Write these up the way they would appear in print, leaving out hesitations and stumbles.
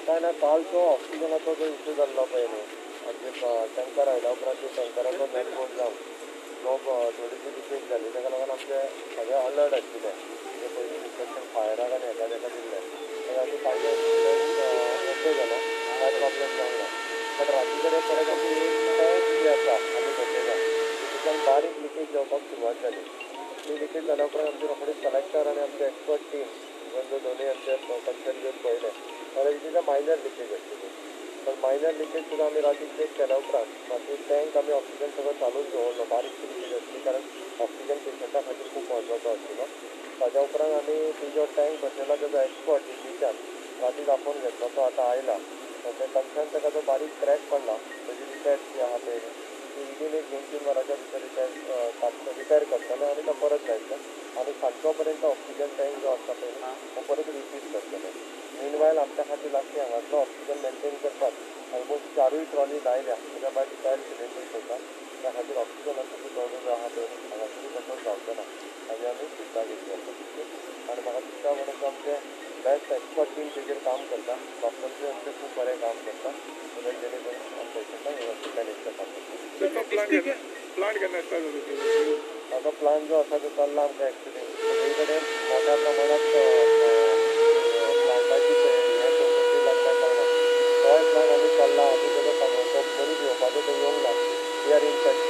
काय ना काल तो ऑक्सिजनाचो जो इश्यू जाल्लो पळय न्ही आमचे टँकर आयल्या उपरांत ती टँकराचो मॅनहोल जावन तो थोडीशी लिकेज जाली ताका लागून आमचे सगळे अलर्ट आशिल्ले म्हणजे पयलीं इन्स्ट्रक्शन फायराक आनी हेका तेका दिल्ले तर आमी कालचो इन्सिडंट ओके जालो कांय प्रॉब्लेम जावंक ना बट राती कडेन परत आमची एक टँक जी आसा आमी बसयल्या तितूंतल्यान बारीक लिकेज जावपाक सुरवात जाली ती लिकेज जाल्या उपरांत आमची रोखडीच कलेक्टर आनी आमचे एक्सपर्ट टीम इवन जो दोनूय आमचे कन्सर्न घेवन पळयले जाल्यार it is a minor leakage आशिल्ली पण मायनर लिकेज सुद्दां आमी राती चेक केल्या उपरांत मागीर टँक आमी ऑक्सिजन सगळो चालूच दवरलो बारीकशी लिकेज आसली कारण ऑक्सिजन पेशंटा खातीर खूब म्हत्वाचो आशिल्लो ताज्या उपरांत आमी ती जो टँक बसयला तेजो एक्सपर्ट दिल्लीच्यान राती दाखोवन घेतलो तो आतां आयला ते कन्सर्न ताका जो बारीक क्रॅक पडला तेजी रिपेर जी आहा पळय ती विदीन एक 2-3 वरांच्या भितर रिपेर करतले आनी तो परत लायतले आनी सांजचो पर्यंत ऑक्सिजन टँक जो आसता पळय तो परत रिफील करतले मेनवायल आमच्या खातीर लागची हांगासलो ऑक्सिजन मेंटेन करपाक ऑलमोस्ट 4 ट्रॉली लायल्या ताज्या भायर रिटायर सिलिंडर्स आसा त्या खातीर ऑक्सिजनाचो जो प्रॉब्लम जो आहा पळय हांगासरूय तसोच जावचो ना हाजी आमी चिंता घेतली आसा आनी म्हाका दिसता म्हणून आमचे बेस्ट एक्सपर्ट टीम तेजेर काम करता डॉक्टर्सूय आमचे खूब बरें काम करता जेणे करून पेशंटाक व्यवस्थीत मॅनेज करपाक शकता प्लांट केन्ना स्टार्ट जाता हाजो प्लान जो आसा तो चल्ला आमकां एक्चुली सगळे कडेन मोठ्या प्रमाणांत प्लांटाची हे चौकशी लागल्या कारणान होय प्लान आमी चल्ला आजून तेजो तो मनीस येवपाचो तो येवंक ना वी आर इन टच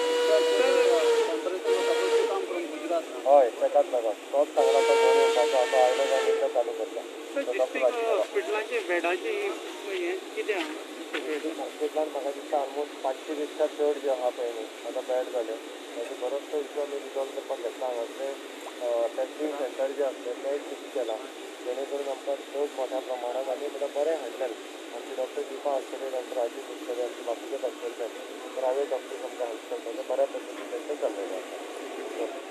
हय तेकाच लागून तोच सांगला तो घेवन येवपाचो आतां आयलो काय मिनटां चालू करता हॉस्पिटलांचे बेडाची कितें हॉस्पिटलान म्हाका दिसता ऑलमोस्ट 500 पेक्षा चड जे आहा पळय न्ही आतां बॅड जाले ताजो बरोचसो इश्यू आमी रिजॉल्व करपाक घेतला हांगासले टेस्टींग सेंटर जे आसले तेय शिफ्ट केला जेणे करून आमकां चड मोठ्या प्रमाणांत आनी एकदां बरें हँडल आमचे डॉक्टर दिपा आसतले डॉक्टर राजेश आसतले आमचे बाकीचे कन्सल्टंट प्रायवेट डॉक्टर्स आमकां हेल्प करता ते बऱ्या पद्दतीन तेंचें चल्लेलें आसा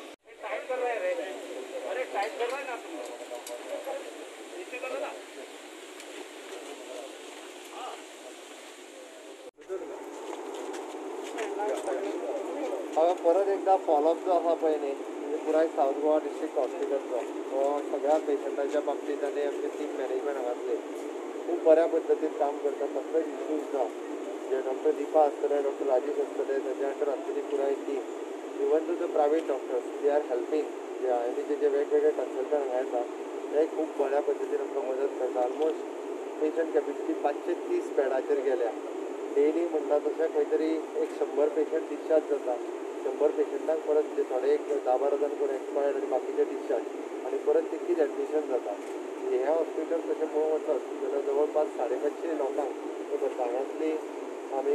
हांवें परत एकदां फॉलोअप जो आसा पळय न्ही म्हणजे पुराय सावथ गोवा डिस्ट्रिक्ट हॉस्पिटलचो तो सगळ्या पेशंटांच्या बाबतींत आनी आमचे टीम मॅनेजमेंट हांगासले खूब बऱ्या पद्दतीन काम करता कसलोच इश्यूज ना जे डॉक्टर दिपा आसतले डॉक्टर राजेश आसतले तेजे अंडर आसतली पुराय team even to the private doctors they are helping जे आनी जे वेगवेगळे कन्सल्टंट हांगा येता ते खूब बऱ्या पद्दतीन आमकां मदत करता ऑलमोस्ट पेशंट कॅपेसिटी 530 बॅडाचेर गेल्या डेली म्हणटा तशें खंय तरी एक 100 पेशंट डिस्चार्ज जाता 100 पेशंटांक परत म्हणजे थोडे एक 10-12 जाण कोण एक्सपायर्ड आनी बाकीचे डिस्चार्ज आनी परत तितकीच एडमिशन जाता हे हॉस्पिटल तशें पळोवंक वचत जाल्यार जवळपास 550 लोकांक हांगासली आमी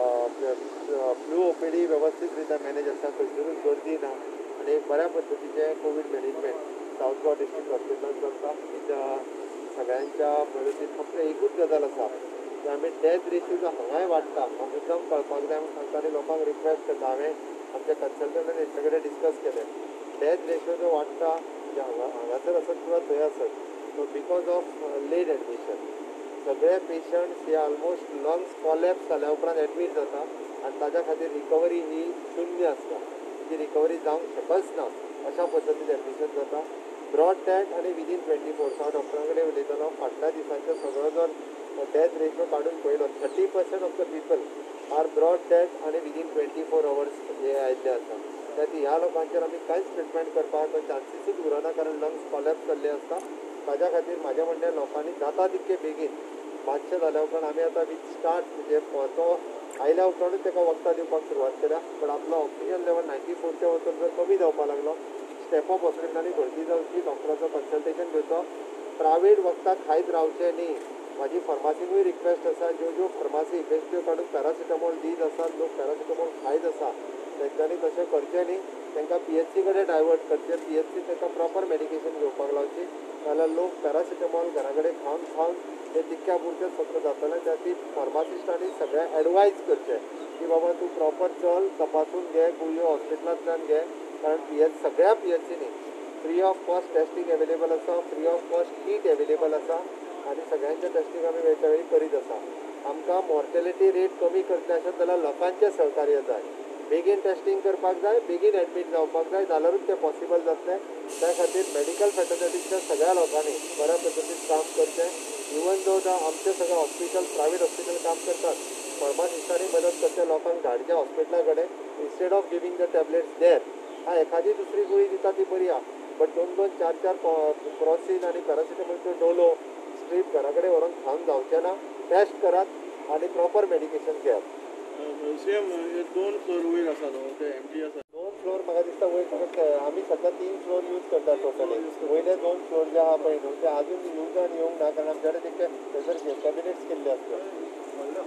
फ्लू ओपीडी वेवस्थीत रित्या मॅनेज आसा खंयसरूच गर्दी ना आनी एक बऱ्या पद्दतीचें covid management South Goa district हॉस्पिटलान करता सगळ्यांच्या मदतीन फक्त एकूच गजाल आसा की आमी डेथ रेशियो जो हांगाय वाडटा म्हाका एकदम कळपाक जाय म्हूण सांगता आनी लोकांक रिक्वेस्ट करता हांवें आमच्या कन्सल्टंटान हेचे कडेन डिस्कस केलें डेथ रेशियो जो वाडटा म्हणजे हांगासर आसत किंवा थंय आसत so because of late admission सगळे पेशंट्स हे ऑलमोस्ट लंग्स कॉलेप्स जाल्या उपरांत एडमीट जाता आनी ताज्या खातीर रिकवरी ही शून्य आसता ती रिकवरी जावंक शकच ना अशा पद्दतीन एडमिशन जाता ब्रॉड डेथ आनी विदीन 24 हांव डॉक्टरा कडेन उलयतालो फाटल्या दिसांचो सगळो जर डेथ रेशियो काडून पळयलो 30% of the people are brought dead आनी विदीन 24 hours हे आयिल्ले आसा त्या ह्या लोकांचेर आमी कांयच ट्रिटमेंट करपाक चान्सीसूच उरना कारण लंग्स कॉलेप्स जाल्ले आसता ताज्या खातीर म्हाजें म्हणणें लोकांनी जाता तितके बेगीन मातशें जाल्या उपरांत आमी आतां वीथ स्टार्ट म्हणजे तो आयल्या उपरांतूच ताका वखदां दिवपाक सुरवात केल्या पण आपलो ऑक्सिजन लेवल 94च्या वचून जर कमी जावपाक लागलो स्टेप अप हॉस्पिटलांनी भरती जावची डॉक्टराचो कन्सल्टेशन घेवचो प्रायवेट वखदां खायत रावचें न्ही म्हाजी फार्मासीनूय रिक्वेस्ट आसा ज्यो फार्मासी इफेक्टिव्ह काडून पॅरासिटामॉल दीत आसात लोक पॅरासिटामॉल खायत आसा तेंच्यांनी तशें करचें न्ही तांकां PHC कडेन डायवर्ट करचें PHC तांकां प्रॉपर मेडिकेशन घेवपाक लावची नाल्यार लोक पॅरासिटामॉल घरा कडेन खावन ते तितक्या पुरतेंच फक्त जातलें त्या ती फार्मासिस्टांनी सगळ्यांक एडवायज करचें की बाबा तूं प्रॉपर चल तपासून घे गुळयो हॉस्पिटलांतल्यान घे कारण सगळ्या PHCनी free of cost testing available आसा free of cost kit available आसा आनी सगळ्यांचें टेस्टींग आमी वेळच्या वेळी करीत आसा आमकां मॉर्टेलिटी रेट कमी करचें आसत जाल्यार लोकांचें सहकार्य जाय बेगीन टेस्टींग करपाक जाय बेगीन एडमीट जावपाक जाय जाल्यारूच तें पॉसिबल जातलें त्या खातीर मेडिकल फॅटर्निटीच्या सगळ्या लोकांनी बऱ्या पद्दतीन काम करचें इवन दो आमचे सगळे हॉस्पिटल प्रायव्हेट हॉस्पिटल काम करतात फळमा दिसतानी मदत करते लोकांक धाडच्या हॉस्पिटला कडेन instead of giving the tablets there हा एखादी दुसरी गुळी दिता ती बरी आहा बट 2-2 4-4 क्रॉसीन आणि पॅरासिटामॉलचो डोलो स्ट्रीप घरा कडेन व्हरून खावन जावचें ना टेस्ट करात आणि प्रॉपर मेडिकेशन घेयात सेम 2 फ्लोर वयर आसा न्हू ते एमटी आसा 2 फ्लोर म्हाका दिसता वयर आमी सध्या 3 फ्लोर यूज करतात टोटली वयले 2 फ्लोर जे आहा पळय न्हू ते अजून यूजान येवंक ना कारण आमचे कडेन ते थंयसर कॅबिनेट्स केल्ले आसतात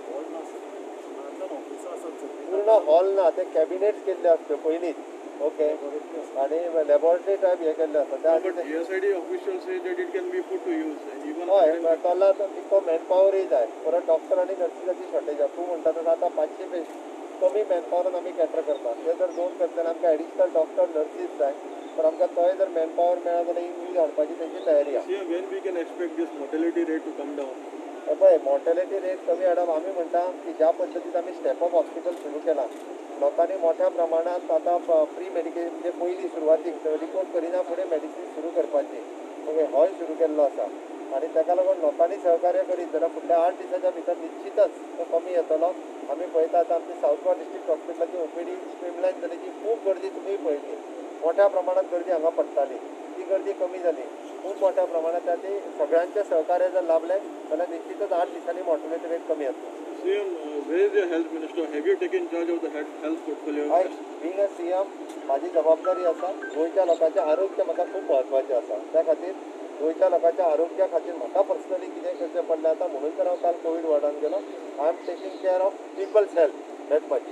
पूर्ण हॉल ना ते कॅबिनेट्स केल्ले आसतात पयलींच ओके आणि लॅबॉरेटरी टायप हे केल्ले आसता त्या but GSID official say that it can be put to use even हय त्याला तितको मॅनपॉवरय जाय परत डॉक्टर आणि नर्सिसाची शॉर्टेज आहा तूं म्हणटा तसं आतां 500 कमी मॅनपॉवरान आमी कॅटर करता ते जर 2 करता जाल्यार आमकां एडिशनल डॉक्टर नर्सीस जाय पण आमकां तोय जर मॅनपॉवर मेळ्ळा जाल्यार इंग्लीश हाडपाची तेंची तयारी आहा when we can expect this mortality rate to come down पळय मॉर्टेलिटी रेट कमी हाडप आमी म्हणटा की ज्या पद्दतीन आमी स्टेप अप हॉस्पिटल सुरू केलां लोकांनी मोठ्या प्रमाणात आतां प्री मेडिकेशन म्हणजे पयलीं सुरवातीक रिपोर्ट करिना फुडें मेडिसीन सुरू करपाची ओके होय सुरू केल्लो आसा आणि ताका लागून लोकांनी सहकार्य करीत जाल्यार फुडल्या 8 दिसाच्या भितर निश्चितच तो कमी येतलो आमी पळयता आतां आमची सावथ गोवा डिस्ट्रिक्ट हॉस्पिटलाची ओपीडी स्ट्रीमलायन जाल्याची खूब गर्दी तुमी पळयली मोठ्या प्रमाणात गर्दी हांगा पडटाली ती गर्दी कमी जाली खूब मोठ्या प्रमाणात त्या ती सगळ्यांचे सहकार्य जर लाभलें जाल्यार निश्चितच 8 दिसांनी मॉर्टेलिटी रेट कमी येतलो CM where is the health minister have you taken charge of the health portfolio हय बींग अ सीएम म्हाजी जबाबदारी आसा गोंयच्या लोकांचें आरोग्य म्हाका खूब म्हत्वाचें आसा त्या खातीर गोंयच्या लोकांच्या आरोग्या खातीर म्हाका पर्सनली कितें करचें पडलें आतां म्हणून तर हांव काल कोवीड वॉर्डान गेलो I am taking care of people's health that much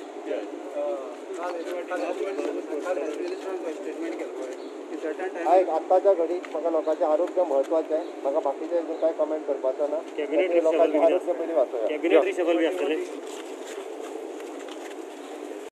statement केलं की सर्टन टायम हय आत्ताच्या घडीक म्हाका लोकांचें आरोग्य म्हत्वाचें म्हाका बाकीचें कांय कमेंट करपाचो ना लोकांचें आरोग्य पयलीं वाचूया कॅबिनेट रिशफल बी आसतलें